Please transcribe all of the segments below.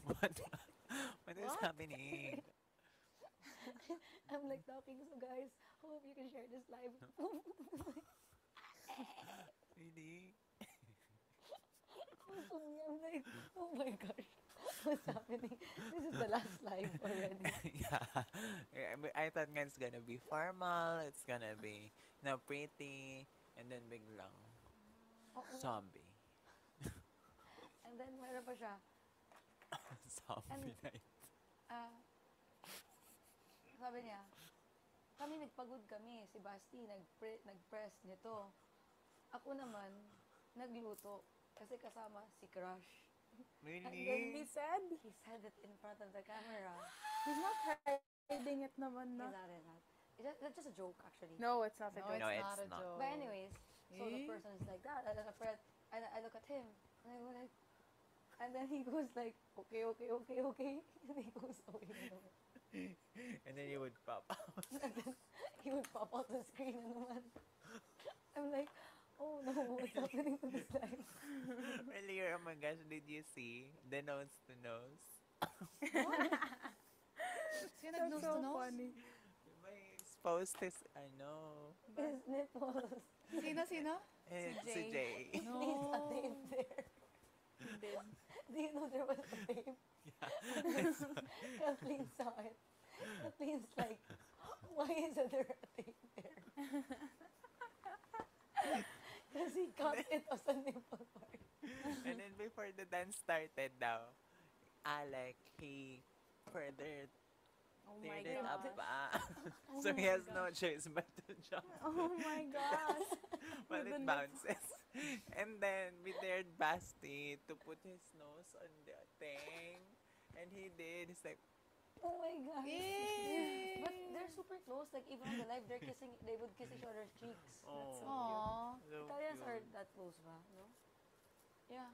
What? What is happening? I'm like talking, so guys, hope you can share this live. Really? Also me, I'm like, oh my gosh, what's happening? This is the last live already. Yeah. But I thought nga it's gonna be formal, it's gonna be, pretty, and then biglang Oo nga. zombie. And then, meron pa siya. And, Zombie night. ah, sabi niya, kami nagpagod kami, si Basti nag-press nito. Ako naman, nagluto kasi kasama si Crush. And then Really? he said it in front of the camera. He's not hiding it naman na. He's not in that. That's just a joke, actually. No, it's not a No, joke. it's No, not it's a not. joke. But anyways, so the Eh? person is like that, and then I look at him, and I go like, and then he goes like, okay, okay, okay, okay, and he goes away na naman. And then you would pop out. And then he would pop out the screen na naman. I'm like, oh no, what's happening to this life? Earlier, oh my gosh, did you see the nose to nose? Sino That's nose so to nose? funny. May exposed his, I know. His nipples. Sino? Si Jay. Needs a tape there. He did. Do you know there was a tape? Kathleen saw it. Kathleen's like, why is there a tape there? Because he cut it as a nipple part. And then before the dance started daw, Alec, he further Oh my teared it up gosh. pa. Oh So he my has no gosh. choice but to jump Oh my gosh. while With the it nipple. bounces. And then we dared Basti to put his nose on the thing. And he did. He's like, Oh my god. Yay! But they're super close. Like even on the live, they would kiss each other's cheeks. oh, Aww. so Italians are cute. that close ba? No? Yeah.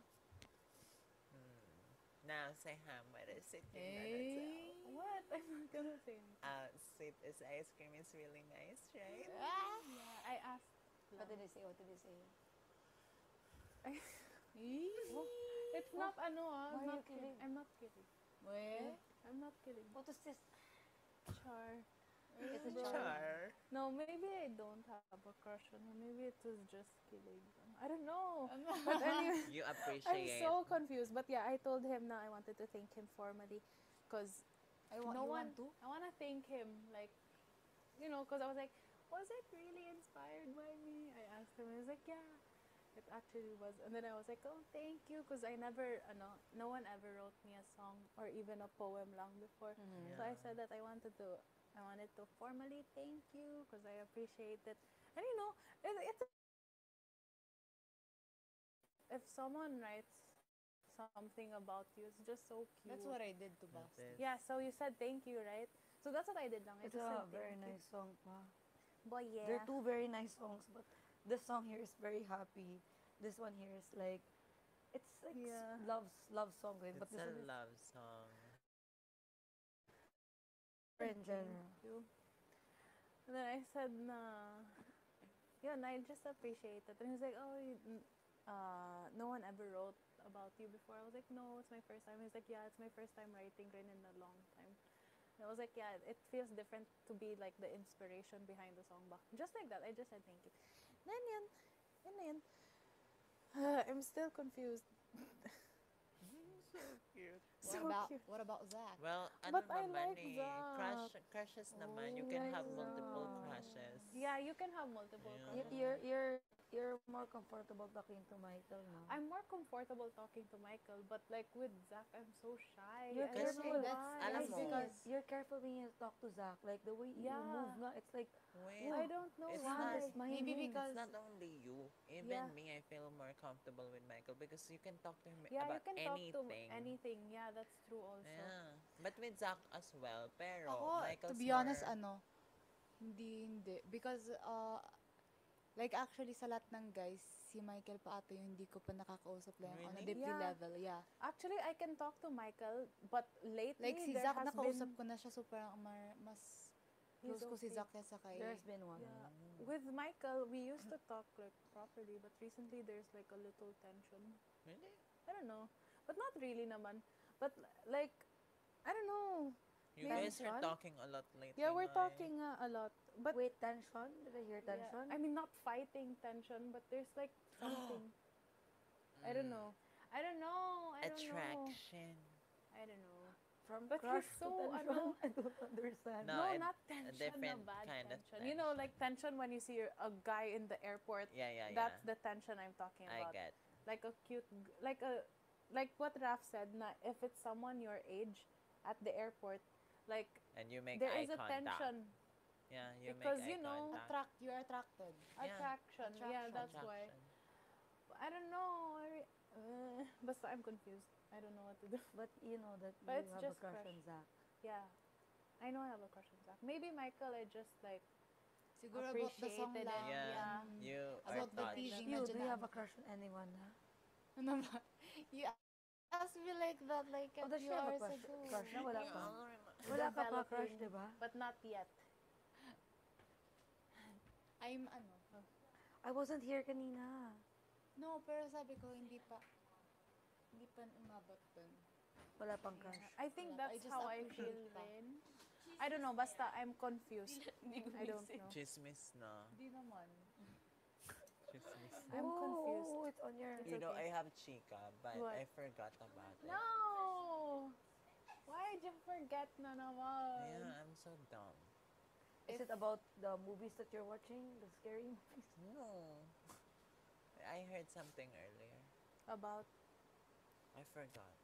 Now say hi, what is it? Hey. What? I'm not gonna say anything. Sweet as ice cream is really nice, right? Ah. Yeah, I asked. What did they say? What did they say? It's not ano Why I'm are not you kidding? I'm not kidding. Weh? I'm not kidding. What is this? Char. It's a Bro. char. Char. No, maybe I don't have a crush on him. Maybe it was just kilig. I don't know. But anyway, You I'm appreciate. so confused. But yeah, I told him na I wanted to thank him formally because I want, no you one. want to? I want to thank him, like, because I was like, was it really inspired by me? I asked him. And he was like, yeah, it actually was. And then I was like, oh, thank you, because I never, no one ever wrote me a song or even a poem lang before. So I said that I wanted to formally thank you because I appreciate it. And it's if someone writes something about you, it's just so cute. That's what I did to That's Basti. it. Yeah, so you said thank you, right? So that's what I did lang. I It's just a said very thank you. nice song pa. But yeah. There are two very nice songs, but this song here is very happy. This one here is like, it's like Yeah. love song, right? But It's this a one is love song. in general. Thank you. And then I said na, yun, I just appreciate it. And he was like, oh, no one ever wrote about you before. I was like, no, it's my first time. He's like, yeah, it's my first time writing rin in a long time. And I was like, yeah, it feels different to be like the inspiration behind the song. But just like that, I just said thank you. Then yun na yun. I'm still confused. So cute. So cute. What about Zach? Well, ano But I naman like eh. Zach. Crushes naman. You Oh, can like have multiple Zach. crushes. Yeah, you can have multiple Yeah. crushes. You're more comfortable talking to Michael now. I'm more comfortable talking to Michael, but like with Zach, I'm so shy. You're I don't careful. know That's- why. alam It's mo. because you're careful when you talk to Zach. Like the way you Yeah. move nga, it's like, Well, I don't know it's why. not- it's my Maybe name. because- it's not only you. Even Yeah. me, I feel more comfortable with Michael because you can talk to him Yeah, you about can talk to anything. anything. Yeah, that's true also. Yeah. But with Zach as well. Pero Ako, Michael's to be honest, more... hindi. Because, like actually sa lahat ng guys, si Michael pa ata yung hindi ko pa nakakausap lang on a Really? deeply Yeah. level, yeah. Actually, I can talk to Michael, but lately Like si there Zach, has nakausap been, ko na siya, so parang mas He's close ko si okay. Zach kaysa kay... There's been one. Yeah. With Michael, we used to talk like properly, but recently there's like a little tension. Really? I don't know, but not really naman. But like, I don't know. You Maybe guys are Tension? talking a lot lately. Yeah, we're Nay. talking a lot. But Wait, tension? Did I hear yeah, tension? I mean, not fighting tension, but there's like something. I don't know. I don't know. I don't know. Attraction. I don't know. From But crush he's to so, tension? I don't understand. No, No, it- not a tension, different bad kind of tension. You know, like tension. tension when you see a guy in the airport. Yeah, yeah, That's yeah. the tension I'm talking I about. get. Like a cute, like what Raf said. Na if it's someone your age at the airport, like And you make there eye is a contact. tension, Yeah, you Because, make eye you know, contact. You are attracted. Yeah. attraction. Yeah, Attraction. that's why. I don't know. Basta I'm confused. I don't know what to do. But you know that But you it's have a just crush crush. on Zach. Yeah, I know I have a crush on Zach. Maybe Michael, I just like Siguro about the song appreciated it. lang. Yeah. Yeah. You are About the touched. teasing. You, Medyo do you have na- a crush on anyone? Ha? Ano ba? You asked me like that like a Oh, does few she have a hours crush? ago. Crush na? Wala pa. Wala ka pa crush, Developing, di ba? But not yet. I'm ano. I wasn't here kanina. No, pero sabi ko hindi pa umabot dun. Wala pang crush. I think Wala pa. I that's just how I appreciate feel pa. rin. I don't know, basta I'm confused. I don't know. Chismis na. Hindi naman. Chismis. I'm confused. Oh, it's on your... It's You know, okay. I have chika, but What? I forgot about it. No! Why'd you forget na naman? Yeah, I'm so dumb. Is it about the movies that you're watching? The scary movies? No. I heard something earlier. About I forgot.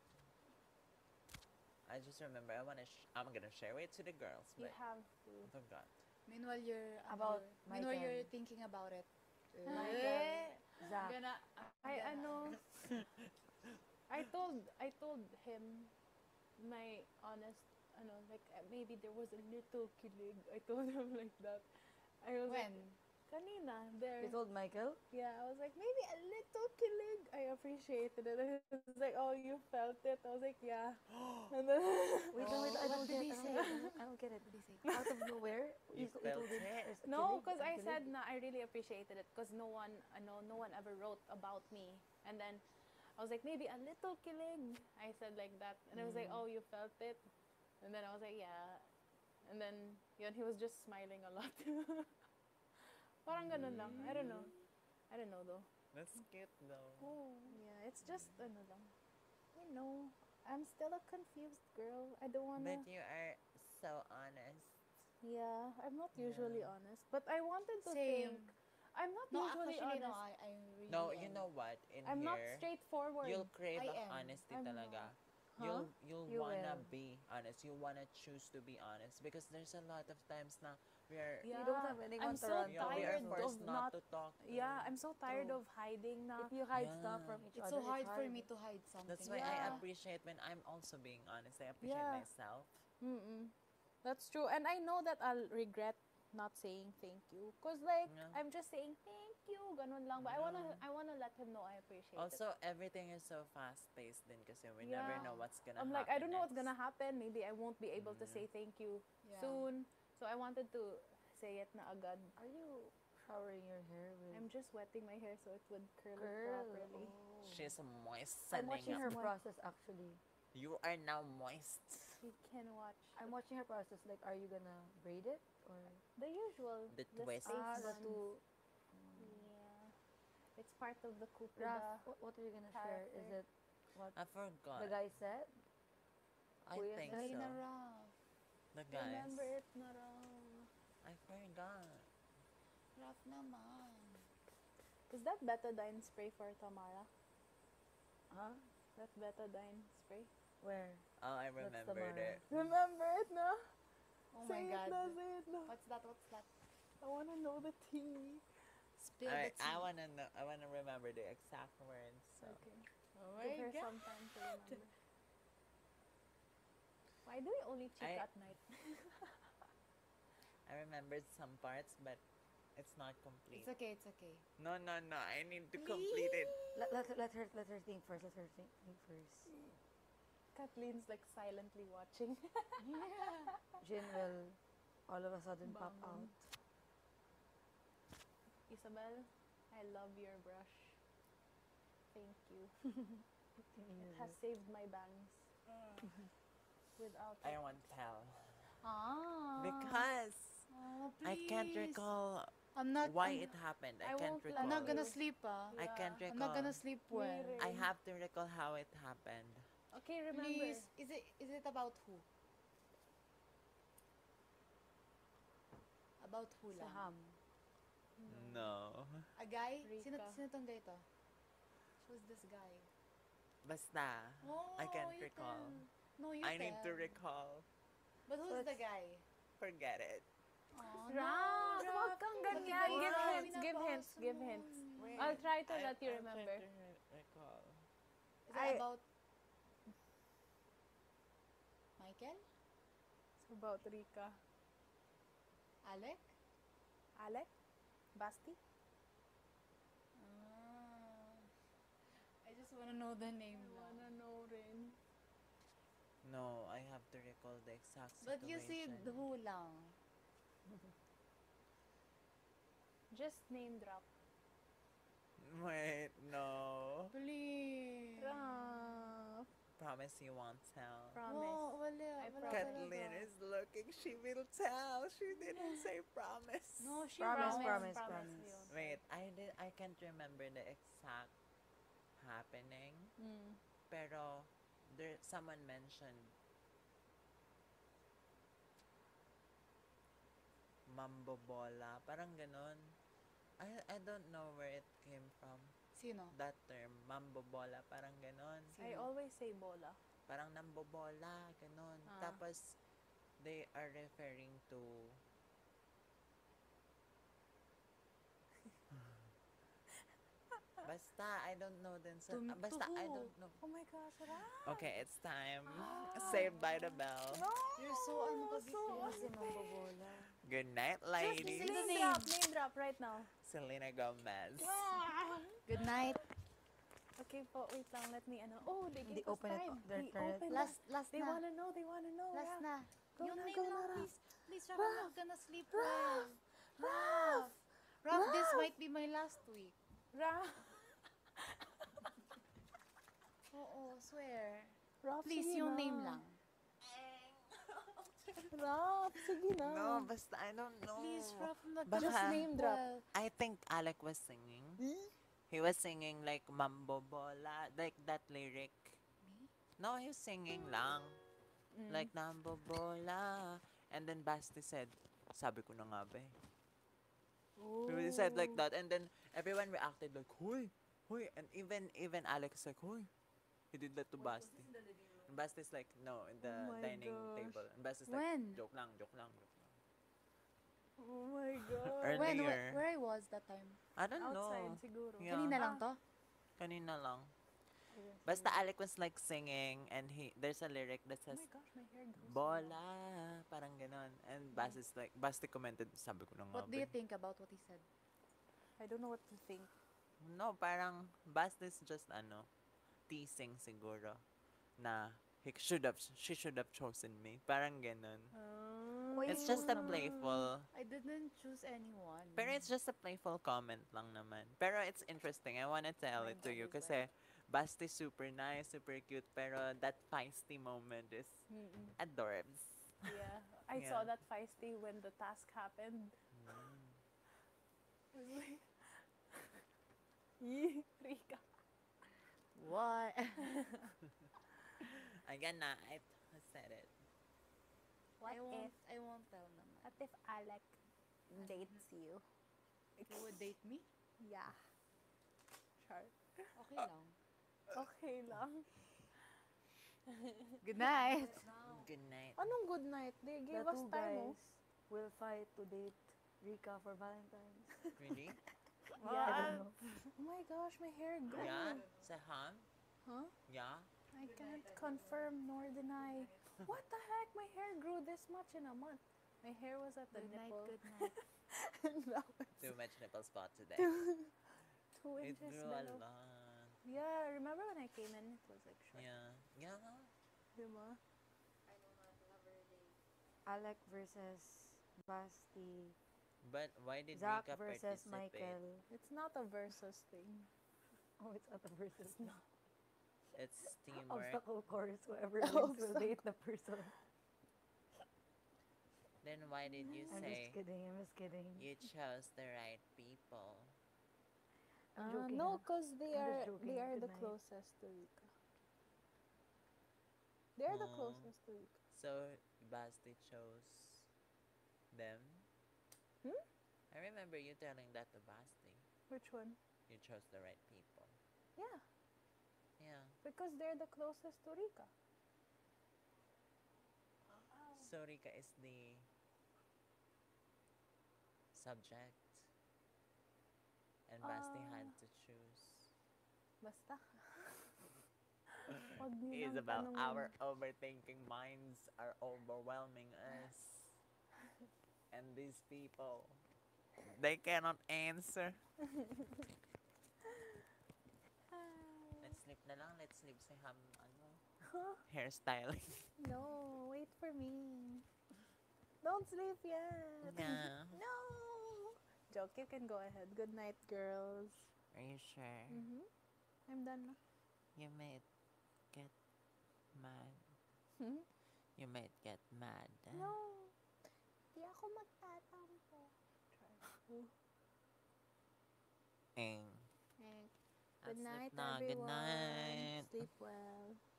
I just remember I'm gonna share it to the girls, you but have to. I forgot. Meanwhile, About meanwhile Michael. you're thinking about it. Michael, Zach. Gonna, I ano I told him my honest like maybe there was a little kilig. I told him like that. I was when? like, kanina there. You told Michael? Yeah, I was like maybe a little kilig. I appreciated it. He was like, oh, you felt it. I was like, yeah. And then Wait, wait, I don't What did get he it. say? I don't get it. Out of nowhere? You told felt him it? there's a No, kilig, because a I kilig? said na I really appreciated it because no one ever wrote about me. And then I was like, maybe a little kilig. I said like that. And I was like, oh, you felt it? And then I was like, yeah. And then, yun, he was just smiling a lot. Parang ganun lang. I don't know. I don't know though. That's cute though. Yeah, it's just, ano lang. You know, I'm still a confused girl. I don't wanna... But you are so honest. Yeah, I'm not Yeah. usually honest. But I wanted to Same. think... I'm not No, usually actually, honest. no, I really No, you am. know what? In I'm not here, straightforward. you'll crave I am. honesty I'm talaga. Huh? You'll You wanna will. be honest. You wanna choose to be honest because there's a lot of times na we are You don't have anyone I'm to so run yeah, we are tired forced of not not... to talk. to. Yeah, I'm so tired True. of hiding na. If you hide Yeah. stuff from each It's other, so hard it's for me to hide something. That's why I Yeah. appreciate when I'm also being honest. I appreciate Yeah. myself. Mm-mm. That's true. And I know that I'll regret not saying thank you. Because like, Yeah. I'm just saying thank you, ganun lang. But I wanna let him know I appreciate it. Also, everything is so fast-paced din kasi we never Yeah. know what's gonna I'm happen like, I don't know what's next. gonna happen. Maybe I won't be able to say thank you Yeah. soon. So I wanted to say it na agad. Are you showering your hair with I'm just wetting my hair so it would curl curl? properly. Oh. She's I'm moistening watching up. her Mo- process actually. You are now moist. You can watch I'm watching her process. Like, are you gonna braid it or? the usual. The the twist. safe Ah, the ones. two. Yeah. It's part of the Kupida. Raf, what are you gonna share? Is character. it what I forgot. the guy said? I Kuya think said? Ay, so. na rough. The guys. Remember it na raw. I forgot. Rough naman. Is that betadine spray for Tamara? Huh? That betadine spray? Where? Oh, I That's remembered Tamara. it. Remember it na? Oh say my it God. na, say it na. What's that? What's that? I wanna know the tea. Spill I the tea. wanna know. I wanna remember the exact words. So. Okay. Oh Give my her God. some time to remember. Why do we only cheat I- at night? I remembered some parts, but it's not complete. It's okay, it's okay. No, no, no. I need to complete it. Let her think first. Let her think first. Kathleen's like silently watching. Jin will all of a sudden pop Bangon. out. Isabel, I love your brush. Thank you. It has saved my bangs. Without I it. won't tell. Ah. Because Oh, I can't please. recall I'm not. why I'm, it happened. I I can't won't lie. recall. I'm not gonna you. sleep. I can't Yeah. I'm recall. not gonna sleep well. Me I rin. have to recall how it happened. Okay, remember. Please. Is it about who? About who Si lang? Ham. No. A guy? Rika. Sino tong guy to? Who's this guy? Basta. Oh, I can't you recall. tell. No, you I need to tell. recall. But who's the guy? Forget it. Oh, Raph, wag kang ganyan. Give What? hints, give hints, give hints. I'll try to let you remember. I'm trying to recall. Is it about Michael? It's about Rika. Alec? Alec? Basti? I just wanna know the name I lang. wanna know rin. No, I have to recall the exact But situation. you said who lang? Just name drop. Wait, no. Please. Raph. Promise you won't tell. Promise. Wow, wala. I Wala promise. Kathleen talaga. is looking. She will tell. She didn't say promise. No, she Promise, wrote. promise. yun. Wait, I can't remember the exact happening. Mm. Pero someone mentioned mambobola, parang ganon. I don't know where it came from. Sino? That term, mambobola, parang ganon. I always say bola. Parang nambobola, ganon. Ah. Tapos they are referring to basta, I don't know din sa... To basta, I who? don't know. Oh my gosh, Raph. Okay, it's time. Saved by the bell. You're so unpag-isip. Si Mambobola. Good night, Just ladies. say the Name drop right now. Selena Gomez. Good night. Okay po, wait lang, let me ano. Oh, they Hindi gave us open it. time. They're They turret. opened Last They na. wanna know, they wanna know. Last Raph. na. Go Yung na, name go lang, na, Raph. please. Please, Raph, I'm not gonna sleep well. Raph. Raph, this might be my last week. Raph. Oo, swear. Raph, Please, sige yung na. name lang. Raph, sige na. No, basta I don't know. Please, Raph, I'm not Baka- gonna Just sleep name drop. well. I think Alec was singing. He was singing like Mambo Bola, like that lyric. Me? No, he was singing lang. Like Mambo Bola. And then Basti said, sabi ko na nga ba eh. He said like that. And then everyone reacted like, huy, huy. And even Alex like, huy. He did that to Basti. And Basti's like, no, in the Oh my dining gosh. table. And Basti's like, When? joke lang, joke lang, joke lang. Oh my God. Earlier. When? Where I was that time? I don't Outside know. siguro. Yeah. Kanina lang to? Kanina lang. Ayun, Basta sige. Alec was like singing and there's a lyric that Oh says, my gosh, my hair goes. Bola, parang ganon. And Basti commented, sabi ko na nga What do you ba eh. think about what he said? I don't know what to think. No, parang Basti's just teasing siguro na she should have chosen me. Parang ganon. It's just a playful, I didn't choose anyone. pero it's just a playful comment lang naman. Pero it's interesting. I wanna tell it to you kasi Basti's super nice, super cute, pero that feisty moment is adorbs. Yeah. I Yeah. saw that feisty when the task happened. I was like, yee, Rika. What? Again na, I said it. What I won't tell naman. What if Alec dates you? You would date me? Yeah. Sure. Okay lang. Okay lang. Good night. Good night. Anong good night? They The gave us two time, guys will fight to date Rika for Valentine's. Really? I don't know. Oh my gosh, my hair grew. Yeah? Sa ham? Huh? Yeah? I can't confirm nor deny. What the heck? My hair grew this much in a month. My hair was at the Good night, nipple. good night. Now it's Too much nipple spot today. 2 It inches grew a below. lot. Yeah, remember when I came in? It was like short. Yeah. Yeah. Diba? Alec versus Basti. But why did Zach Rika versus participate? Michael. It's not a versus thing. Oh, it's not a versus. It's not. It's teamwork. Obstacle course. Whoever wins will date the person. Then why did you I'm just say kidding. I'm just kidding. you chose the right people? I'm joking. No, huh? because they I'm are just joking. they are Good the night. closest to Rika. They are the Aw. closest to Rika. So Basti chose them? Hmm? I remember you telling that to Basti. Which one? You chose the right people. Yeah, Yeah. because they're the closest to Rika. So Rika is the subject. And Basti had to choose. Basta. Wag niyo nang Isabel, tanungin. our overthinking minds are overwhelming us. And these people, they cannot answer. Let's sleep na lang. Let's sleep si Ham, hairstyling. No, wait for me. Don't sleep yet. Yeah. No. Joke, you can go ahead. Good night, girls. Are you sure? I'm done na. You might get mad. Hmm? You might get mad. No. Di ako magtatampo. Try to. Eng. Eh, I'll Good sleep night, na. Good everyone. night. Sleep well.